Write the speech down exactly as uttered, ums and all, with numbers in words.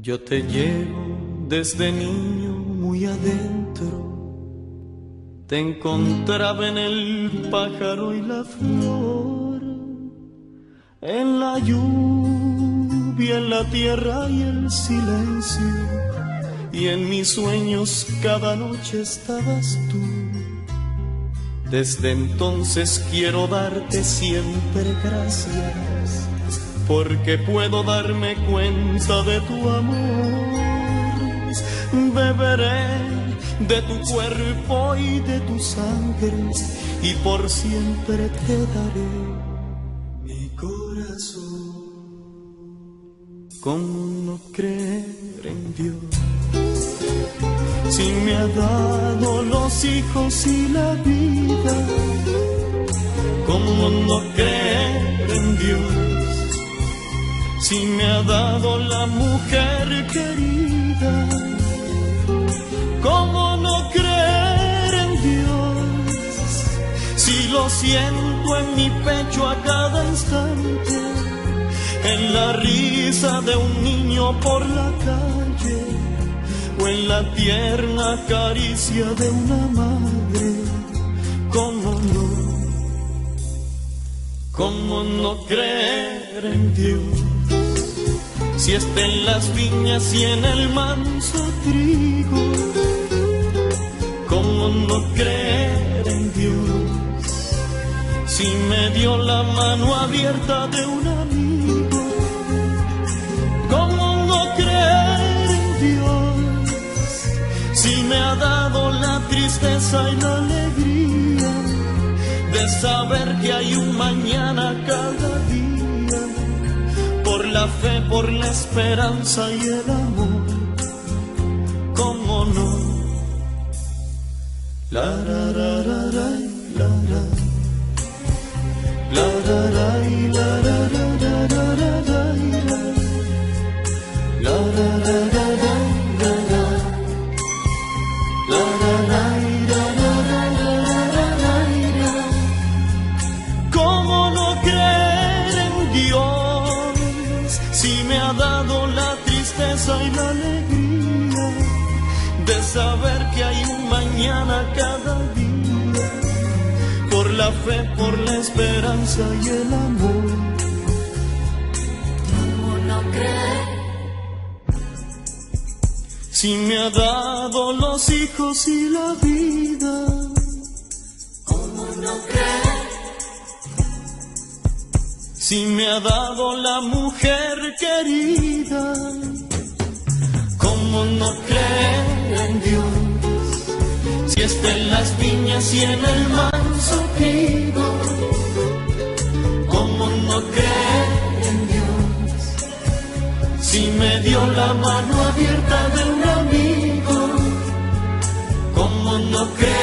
Yo te llevo desde niño muy adentro, te encontraba en el pájaro y la flor, en la lluvia, en la tierra y el silencio, y en mis sueños cada noche estabas tú. Desde entonces quiero darte siempre gracias, porque puedo darme cuenta de tu amor. Beberé de tu cuerpo y de tu sangre, y por siempre te daré mi corazón. ¿Cómo no creer en Dios si me ha dado los hijos y la vida? ¿Cómo no creer en Dios si me ha dado la mujer querida? ¿Cómo no creer en Dios si lo siento en mi pecho a cada instante, en la risa de un niño por la calle, o en la tierna caricia de una madre? ¿Cómo no? ¿Cómo no creer en Dios si está en las viñas y en el manso trigo? ¿Cómo no creer en Dios si me dio la mano abierta de un amigo? ¿Cómo no creer en Dios si me ha dado la tristeza y la alegría de saber que hay un mañana cada día? Por la fe, por la esperanza y el amor, ¿cómo no? La la la la la la la la la la la la la la la la. ¿Cómo no creer en Dios si me ha dado la tristeza y la alegría de saber que hay un mañana cada día? Por la fe, por la esperanza y el amor, ¿cómo no creer? si me ha dado los hijos y la vida. ¿Cómo no creer? Si me ha dado la mujer querida. ¿Cómo no creer en Dios si está en las viñas y en el manso trigo? ¿Cómo no creer en Dios si me dio la mano abierta de un amigo? ¿Cómo no creer